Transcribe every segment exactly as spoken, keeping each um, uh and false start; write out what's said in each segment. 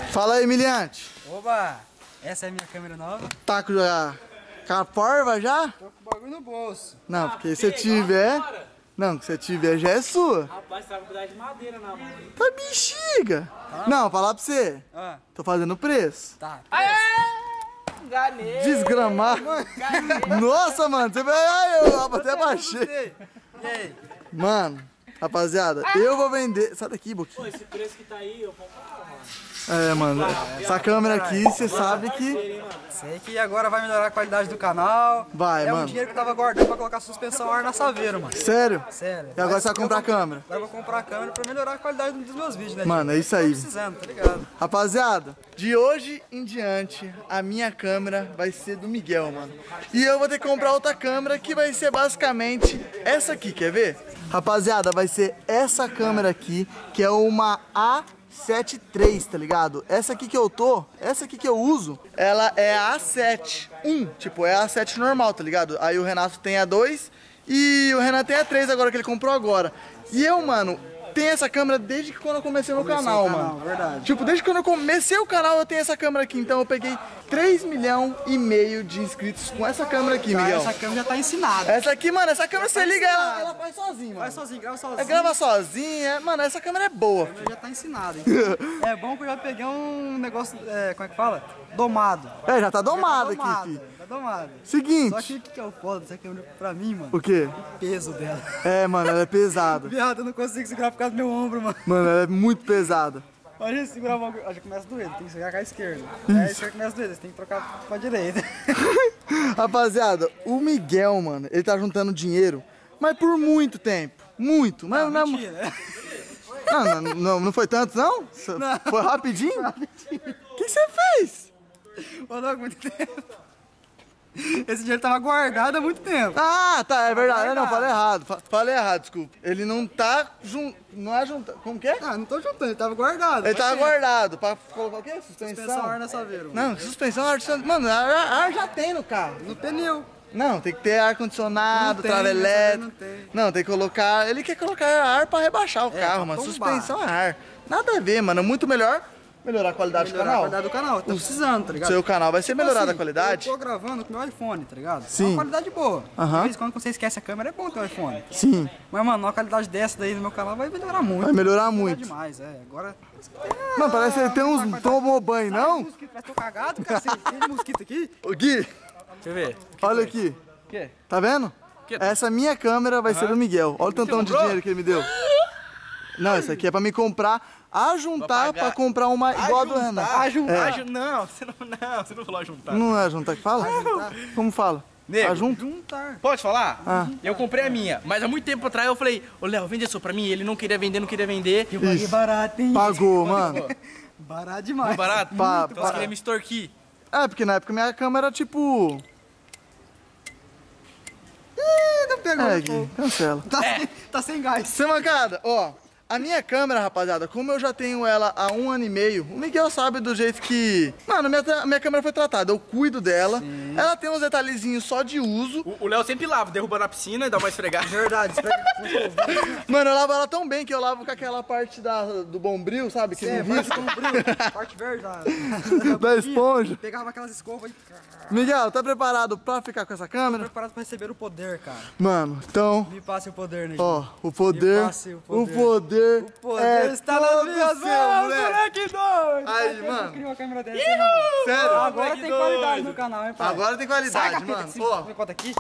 Fala aí, Emiliante. Oba, essa é a minha câmera nova. Tá com a, com a porva já? Tô com o bagulho no bolso. Não, porque se tiver... Não, se você tiver já é sua. Rapaz, você vai cuidar de madeira na mão. Tá bexiga. Ah. Não, falar pra você. Ah. Tô fazendo preço. Tá. Enganei. Desgramado. Nossa, mano, você vai... Ai, eu até baixei. E aí? Mano, rapaziada, eu vou vender... Sai daqui, Boquinha. Pô, esse preço que tá aí, eu comprava, mano. É, mano, essa câmera aqui, você sabe que... Sei que agora vai melhorar a qualidade do canal. Vai, é mano. É um dinheiro que eu tava guardando pra colocar suspensão ar na Saveiro, mano. Sério? Sério. E agora você vai comprar a câmera? Agora eu vou comprar a câmera pra melhorar a qualidade dos meus vídeos, né? Mano, é isso aí. Tô precisando, tá ligado? Rapaziada, de hoje em diante, a minha câmera vai ser do Miguel, mano. E eu vou ter que comprar outra câmera que vai ser basicamente essa aqui, quer ver? Rapaziada, vai ser essa câmera aqui, que é uma A sete três, tá ligado? Essa aqui que eu tô, essa aqui que eu uso, ela é a A sete um, tipo, é a A sete normal, tá ligado? Aí o Renato tem a dois e o Renato tem a três agora, que ele comprou agora. E eu, mano, tenho essa câmera desde que quando eu comecei meu canal, o canal, mano. Verdade. Tipo, desde quando eu comecei o canal eu tenho essa câmera aqui, então eu peguei três milhões e meio de inscritos com essa câmera aqui, Tá, Miguel. essa câmera já tá ensinada. Essa aqui, mano, essa câmera você liga, ela, ela faz sozinha, mano. Vai sozinho, grava sozinho. Ela grava sozinha, mano, essa câmera é boa. Já tá ensinado. Então, é bom que eu já peguei um negócio, é, como é que fala? Domado. É, já tá domado, Já tá domado, aqui, filho. Tá domado. Seguinte. Só que o que, que é o foda dessa câmera pra mim, mano? O quê? O peso dela. É, mano, ela é pesada. Viado, eu não consigo segurar por causa do meu ombro, mano. Mano, ela é muito pesada. Imagina se segurar o bagulho. Ó, já começa a doer, tem que segurar com a esquerda. Aí a esquerda começa a doer, você tem que trocar pra direita. Rapaziada, o Miguel, mano, ele tá juntando dinheiro, mas por muito tempo. Muito. Mas Não, não, mentira. não, não, não, não foi tanto, não? Não. Foi rapidinho? Rapidinho. O que você fez? Rodou muito tempo. Esse dinheiro tava guardado há muito tempo. Ah, tá, é verdade. guardado. Não, falei errado. fa- Falei errado, desculpa. Ele não tá jun... Não é juntando. Como que é? Ah, não tô juntando, ele tava guardado. Ele faz tava tempo. guardado pra colocar o quê? Suspensão? Suspensão ar na Saveiro. Não, suspensão ar-condicionado. Mano, ar, ar já tem no carro. No pneu. Não, tem que ter ar-condicionado, Não tem, trava essa daí elétrica. não tem. Não, tem que colocar. Ele quer colocar ar pra rebaixar o É, carro, pra mano. tombar. Suspensão a ar. Nada a ver, mano. É muito melhor melhorar a qualidade Melhorar do a canal. qualidade do canal, tá precisando, tá ligado? Seu canal vai ser melhorado Assim, a qualidade? Eu tô gravando com meu iPhone, tá ligado? Sim. É uma qualidade boa. Aham. De vez em quando você esquece a câmera, é bom ter um iPhone. Sim, Mas, mano, uma qualidade dessa daí no meu canal vai melhorar muito. vai melhorar Melhorar muito. demais, é. Agora... Mano, parece que ele tem uns tomou banho, Sai, não? mosquito, parece que tô cagado, cara. Você tem mosquito aqui? Ô, Gui, Deixa eu ver. olha aqui. O quê? Tá vendo? Que? Essa minha câmera vai ser do Miguel. Olha o tantão de comprou? dinheiro que ele me deu. Não, isso aqui é pra me comprar, ajuntar Pra pagar. pra comprar uma igual a do Renato. Ajuntar. É. Aju- Não, você não, não, você não falou ajuntar. Não é ajuntar que fala? Como fala? Nego. Ajunta? Juntar. Pode falar? Ah. Eu comprei a minha, mas há muito tempo atrás eu falei, ô Léo, vende a sua pra mim. Ele não queria vender, não queria vender. Eu paguei barato, hein? Pagou, mano. Barato demais. Muito barato? Pa- então pa- você queria me extorquir. É, porque na época minha câmera era tipo... Ih, não pegou. É, pô. Gui, cancela. Tá, sem, tá sem gás. Sem mancada, ó. A minha câmera, rapaziada, como eu já tenho ela há um ano e meio, o Miguel sabe do jeito que... Mano, minha, tra- minha câmera foi tratada, eu cuido dela. Ela tem uns detalhezinhos só de uso. O o Léo sempre lava, derruba na piscina e dá uma esfregada. Verdade, esfrega com escovão. Mano, eu lavo ela tão bem que eu lavo com aquela parte da, do bombril, sabe? Que É, não parte risca. com brilho, parte verde da, Da esponja. Pegava aquelas escovas e... Miguel, tá preparado pra ficar com essa câmera? Preparado pra receber o poder, cara. Mano, então... Me passe o poder, né? Ó, o poder, Me passe o o poder. poder, O poder é está nas todo minhas seu, mãos, moleque. moleque doido! Aí, Eu mano. queria uma câmera dessa, irmão. Sério? Agora moleque tem qualidade doido. no canal, hein, pai? Agora tem qualidade, Saca, mano. Assim, Ó, me conta aqui.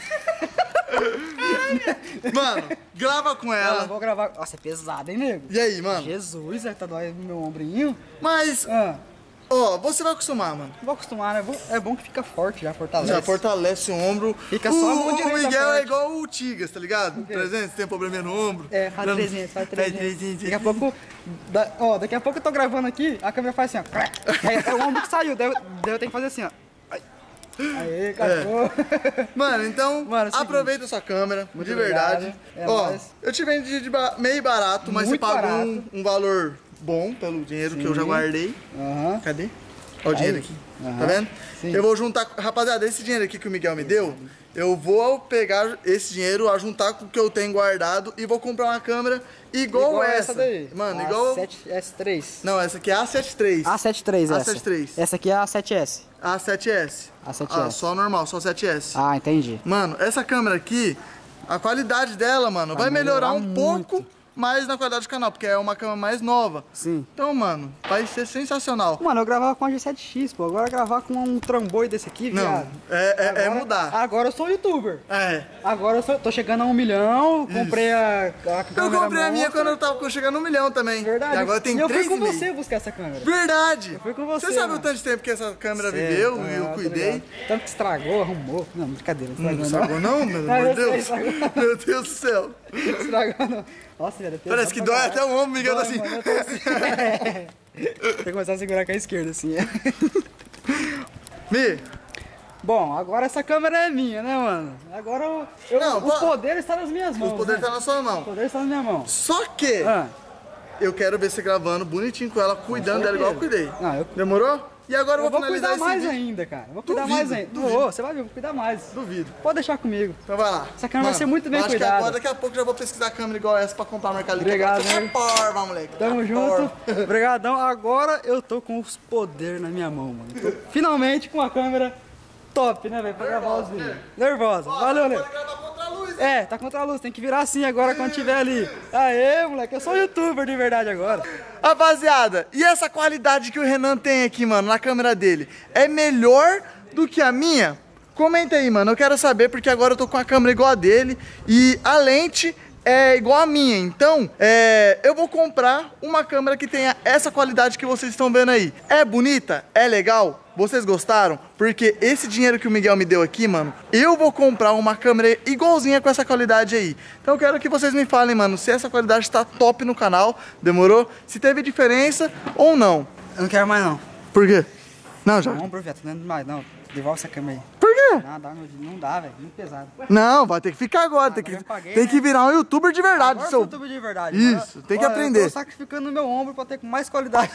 mano, grava com Ela, ela. vou gravar... Nossa, é pesado, hein, nego? E aí, mano? Jesus, é que tá doendo no meu ombrinho. Mas, Ah, ó, você vai acostumar, mano. vou acostumar, né? Vou- É bom que fica forte já, fortalece. Já fortalece o ombro. Fica o, só a mão o direita Miguel é forte. igual o Tigas, tá ligado? quê? trezentos, tem problema no ombro. É, faz Não- trezentos, faz Faz trezentos. trezentos. Daqui a pouco, da, ó, daqui a pouco eu tô gravando aqui, a câmera faz assim, ó. É, é o ombro que saiu, daí eu, daí eu tenho que fazer assim, ó. Ai. Aê, cachorro. Mano, então, Mano, é o seguinte. aproveita a sua câmera, Muito de verdade. obrigado. É Ó, nóis. eu te vendi de ba- meio barato, mas Muito você pagou barato. um, um valor bom pelo dinheiro que eu já Sim. guardei. Aham. Cadê? Olha o dinheiro aqui. Uhum. Tá vendo? Sim. Eu vou juntar... Rapaziada, esse dinheiro aqui que o Miguel me deu, eu vou pegar esse dinheiro, a juntar com o que eu tenho guardado e vou comprar uma câmera igual, Igual essa. essa daí. Mano, a igual... sete S três. Não, essa aqui é a A setenta e três. A setenta e três, essa. A setenta e três. Essa aqui é a sete S. A sete S. A sete S. Ah, só normal, só sete S. Ah, entendi. Mano, essa câmera aqui, a qualidade dela, mano, vai, vai melhorar, melhorar um muito. pouco mais na qualidade do canal, porque é uma câmera mais nova. Sim. Então, mano, vai ser sensacional. Mano, eu gravava com a G sete X, pô. Agora gravar com um trambolho desse aqui, Não, viado. é, é, agora, é mudar. Agora eu sou youtuber. É. Agora eu sou, tô chegando a um milhão, Isso. comprei a, a câmera. Eu comprei a minha monstro. quando eu tava chegando a um milhão também. Verdade. E agora tem e eu três fui com e meio. você buscar essa câmera. Verdade. Eu fui com você. Você sabe mano. o tanto de tempo que essa câmera Sei, viveu tá, e eu tá cuidei? ligado. Tanto que estragou, arrumou. Não, brincadeira. Estragou, Não estragou não, não meu não, amor de Deus. Estragou. Meu Deus do céu. Estragou não. Nossa, velho. Parece que dói até o ombro, Miguel, assim. Mano, eu tô assim. Tem que começar a segurar com a esquerda, assim. Mi. Bom, agora essa câmera é minha, né, mano? Agora eu, eu, Não, o pô, poder está nas minhas mãos. O poder né? tá na sua mão. O poder está na minha mão. Só que Ah, eu quero ver você gravando bonitinho com ela, cuidando dela igual eu cuidei. não, eu, Demorou? E agora eu eu vou vou finalizar cuidar esse mais vídeo. ainda, cara. Eu vou cuidar Duvido, mais ainda. duvido. Vou, você vai ver, eu vou cuidar mais. Duvido. Pode deixar comigo. Então vai lá. Essa câmera vai ser muito bem eu acho cuidada. que agora, daqui a pouco, já vou pesquisar a câmera igual essa pra comprar a Mercado Livre. Obrigado, Tá né? porva, moleque. Tamo Tá junto. porva. Obrigadão. Agora eu tô com os poderes na minha mão, mano. Tô finalmente com a câmera top, né, velho? Pra gravar os vídeos. Nervosa. Valeu, né? Pode gravar contra a luz, hein? É, tá contra a luz, tem que virar assim agora quando tiver ali. Aê, moleque, eu sou youtuber de verdade agora. Rapaziada, e essa qualidade que o Renan tem aqui, mano, na câmera dele, é melhor do que a minha? Comenta aí, mano, eu quero saber, porque agora eu tô com a câmera igual a dele e a lente é igual a minha. Então, é, eu vou comprar uma câmera que tenha essa qualidade que vocês estão vendo aí. É bonita? É legal? Vocês gostaram? Porque esse dinheiro que o Miguel me deu aqui, mano, eu vou comprar uma câmera igualzinha com essa qualidade aí. Então eu quero que vocês me falem, mano, se essa qualidade tá top no canal, demorou? Se teve diferença ou não. Eu não quero mais não. Por quê? Não, já. Não, projeto, não é mais não. Devolve essa câmera aí. Por quê? Não, dá, não dá, velho. Muito pesado. Não, vai ter que ficar agora. Tem, que, eu paguei, tem né? que virar um youtuber de verdade. Agora eu seu... sou youtuber de verdade. Isso, Agora, tem que olha, aprender. Eu tô sacrificando o meu ombro pra ter com mais qualidade.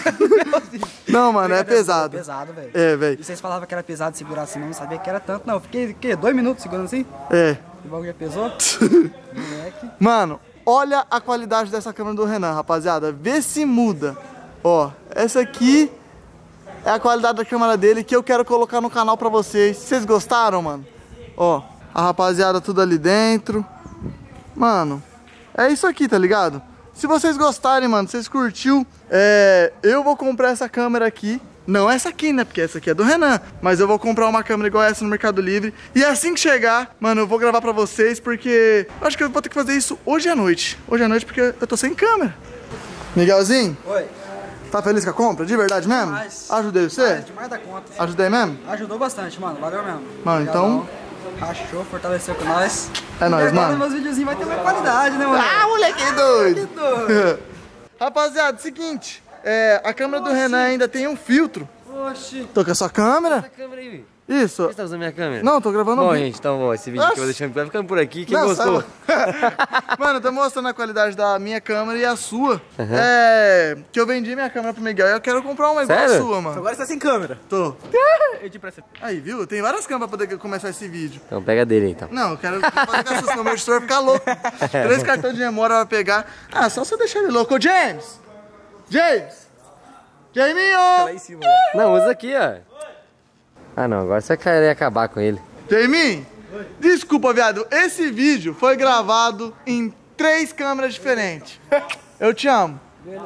Não, mano, é pesado. É pesado, velho. É, velho. E vocês falavam que era pesado segurar assim, mas eu não sabia que era tanto, não. Eu fiquei, o quê? Dois minutos segurando assim? É. O bagulho já pesou? Moleque. Mano, olha a qualidade dessa câmera do Renan, rapaziada. Vê se muda. Ó, essa aqui é a qualidade da câmera dele que eu quero colocar no canal pra vocês. Vocês gostaram, mano? Ó, a rapaziada tudo ali dentro. Mano, é isso aqui, tá ligado? Se vocês gostarem, mano, vocês curtiu, é, eu vou comprar essa câmera aqui. Não essa aqui, né? Porque essa aqui é do Renan. Mas eu vou comprar uma câmera igual essa no Mercado Livre. E assim que chegar, mano, eu vou gravar pra vocês. Porque eu acho que eu vou ter que fazer isso hoje à noite. Hoje à noite porque eu tô sem câmera. Miguelzinho, Oi. tá feliz com a compra? De verdade mesmo? Demais. Ajudei você? Demais, demais da conta. Ajudei mesmo? Ajudou bastante, mano. Valeu mesmo. Mano, então- Obrigadão. Rachou, fortaleceu com nós. É nóis, E agora mano. meus videozinhos vai ter mais qualidade, né, mano? Ah, moleque doido! Que doido. Rapaziada, seguinte. É, a câmera do Renan ainda tem um filtro. Oxi, Tô com a sua câmera. essa câmera aí, velho. Isso. Você tá usando minha câmera? Não, tô gravando um Bom, vídeo. gente, então, bom, esse vídeo aqui eu vou Nossa. deixando, vai ficando por aqui. Quem Não, gostou? sabe? Mano, eu tô mostrando a qualidade da minha câmera e a sua. É. Que eu vendi minha câmera pro Miguel e eu quero comprar uma igual Sério? a sua, mano. Agora você tá sem câmera. Tô. Eu te presto. Aí, viu? Tem várias câmeras pra poder começar esse vídeo. Então, pega dele, então. Não, eu quero fazer com a sua, senão meu editor vai ficar louco. Três cartões de memória vai pegar. Ah, só você deixar ele louco. Ô, James! James! Jaminho! Lá em cima. Não, usa aqui, ó. Ah, não, agora você quer acabar com ele. Jamin, desculpa, viado. Esse vídeo foi gravado em três câmeras diferentes. Eu te amo.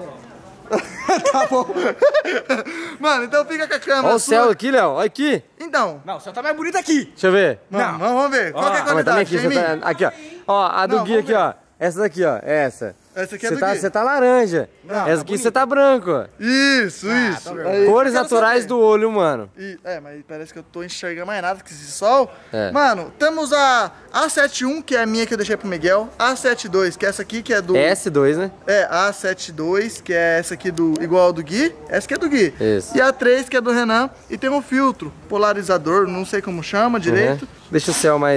Tá bom. Mano, então fica com a câmera Olha o sua. céu aqui, Léo, olha aqui. Então, Não, o céu tá mais bonito aqui. Deixa eu ver. mano, vamos ver. Qual que é a Ah, mas também qualidade, aqui, você Jamin? tá... aqui, ó. Ó, a do Não, Gui vamos aqui, ó. Essa daqui, ó, essa. Essa aqui é Você do tá, Gui. você tá laranja. Não, Essa aqui você tá branco, ó. Isso, isso. Aí, Cores eu quero naturais saber. do olho, mano. E- é, mas parece que eu tô enxergando mais nada que esse sol. É. Mano, temos a A setenta e um, que é a minha que eu deixei pro Miguel. A setenta e dois, que é essa aqui, que é do... S dois, né? É, a setenta e dois, que é essa aqui do igual ao do Gui. Essa aqui é do Gui. Isso. E a três, que é do Renan. E tem um filtro polarizador, não sei como chama direito. Uhum. Deixa o céu mais...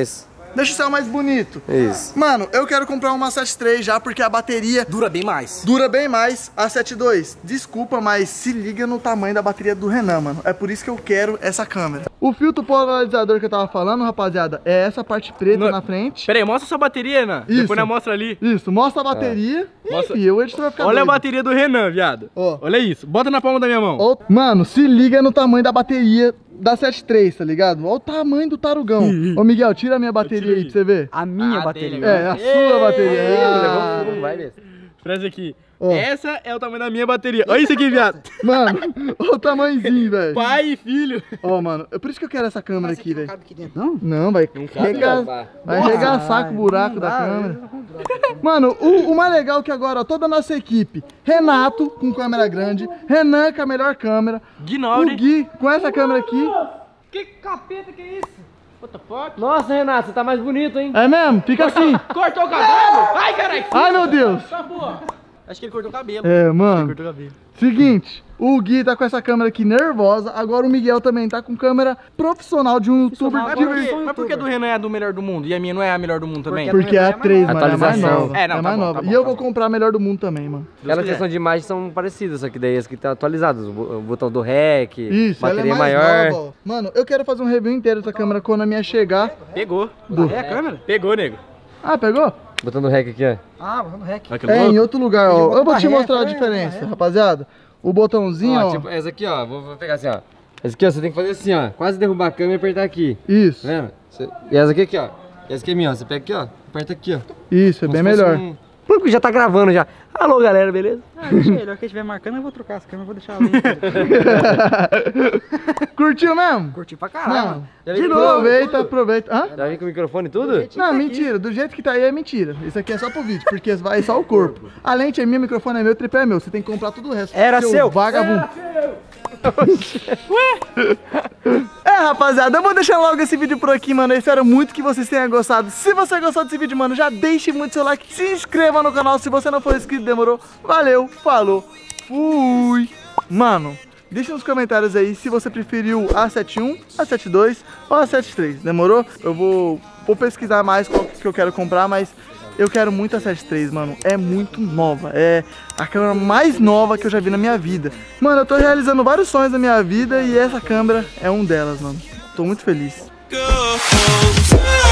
Deixa o céu mais bonito. Isso. Mano, eu quero comprar uma sete três já, porque a bateria Dura bem mais. dura bem mais. A sete dois, desculpa, mas se liga no tamanho da bateria do Renan, mano. É por isso que eu quero essa câmera. O filtro polarizador que eu tava falando, rapaziada, é essa parte preta No... na frente. Pera aí, mostra sua bateria, Renan. Isso. Depois nós mostra ali. Isso, mostra a bateria. É. Mostra... E o editor vai ficar Olha doido. a bateria do Renan, viado. Ó. Olha isso. Bota na palma da minha mão. Ó, mano, se liga no tamanho da bateria da sete três, tá ligado? Olha o tamanho do tarugão. Ô, Miguel, tira a minha bateria aí pra você ver. A minha Ah, bateria. dele, É, a sua bateria. Ah. Não vai mesmo. Presta aqui. Ó. Essa é o tamanho da minha bateria. Olha isso aqui, viado. Mano, olha o tamanhozinho, velho. Pai e filho. Ó, mano, é por isso que eu quero essa câmera aqui, velho. Cabe aqui dentro, não? Não, vai cabe, rega... rapaz. vai arregaçar com o buraco da câmera. Mano, o, o mais legal é que agora, ó, toda a nossa equipe, Renato com câmera grande, Renan com a melhor câmera, Gui o Nobre. Gui com essa câmera aqui. Que capeta que é isso? What the fuck? Nossa, Renato, você tá mais bonito, hein? É mesmo? Fica assim. Cortou o cabelo? Ai, caralho. Ai, meu Deus. Acabou. Acho que ele cortou o cabelo. É, mano. Cortou o cabelo. Seguinte, o Gui tá com essa câmera aqui nervosa, agora o Miguel também tá com câmera profissional de um youtuber Mas de por, ver- quê? Mas por que a do Renan é a do melhor do mundo e a minha não é a melhor do mundo também? Porque é a três, mano, é a mais Atualização. nova. É, não, tá mais bom, nova. tá bom, E eu tá vou bom. comprar a melhor do mundo também, mano. Aquela quiser. questão de imagens são parecidas, só que daí as que estão atualizadas. O bo- o botão do REC, Isso, ela é bateria mais maior. nova, ó. Mano, eu quero fazer um review inteiro dessa câmera quando a minha chegar. Pegou. É a câmera? Pegou, nego. Ah, pegou? Botão do REC aqui, ó. Ah, vamos no rec. Olha que É, louco. em outro lugar, ó. botou Eu vou pra te ré, mostrar a é, diferença, pra ré. rapaziada. O botãozinho, Ó, ó. tipo, essa aqui, ó. Vou, vou pegar assim, ó. Essa aqui, ó, você tem que fazer assim, ó. Quase derrubar a câmera e apertar aqui. Isso, Tá vendo? Você- E essa aqui, aqui, ó. E essa aqui é minha, ó. Você pega aqui, ó. Aperta aqui, ó. isso, é Como bem se fosse melhor. um- Porque já tá gravando já. Alô, galera, beleza? Ah, deixa ele. A hora que estiver marcando, eu vou trocar as câmeras, vou deixar ali. Curtiu mesmo? Curti pra caralho. Não. Já De vem com- novo, aproveita, aproveita. Hã? Já vem com o microfone e tudo? Não, mentira. Do jeito que tá aí é mentira. Isso aqui é só pro vídeo, porque vai só o corpo. A lente é minha, o microfone é meu, o tripé é meu. Você tem que comprar tudo o resto. Era seu. Vagabundo. É, rapaziada, eu vou deixar logo esse vídeo por aqui, mano. Eu espero muito que vocês tenham gostado. Se você gostou desse vídeo, mano, já deixe muito seu like. Se inscreva no canal se você não for inscrito, demorou? Valeu, falou, fui. Mano, deixa nos comentários aí se você preferiu a sete um, a sete dois ou a sete três, demorou? Eu vou, vou pesquisar mais qual que eu quero comprar, mas eu quero muito a sete três, mano. É muito nova. É a câmera mais nova que eu já vi na minha vida. Mano, eu tô realizando vários sonhos na minha vida e essa câmera é um delas, mano. Tô muito feliz. Go.